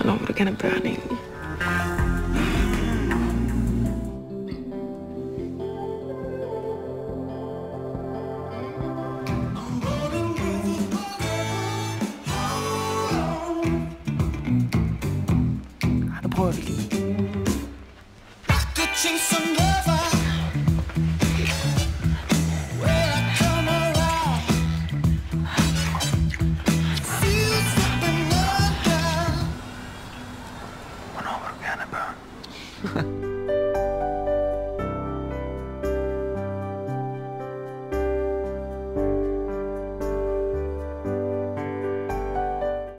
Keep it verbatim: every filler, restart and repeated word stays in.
Hvornår vil du gerne have børn egentlig? Ej, nu prøver vi lige. Hvornår vil du gerne have børn?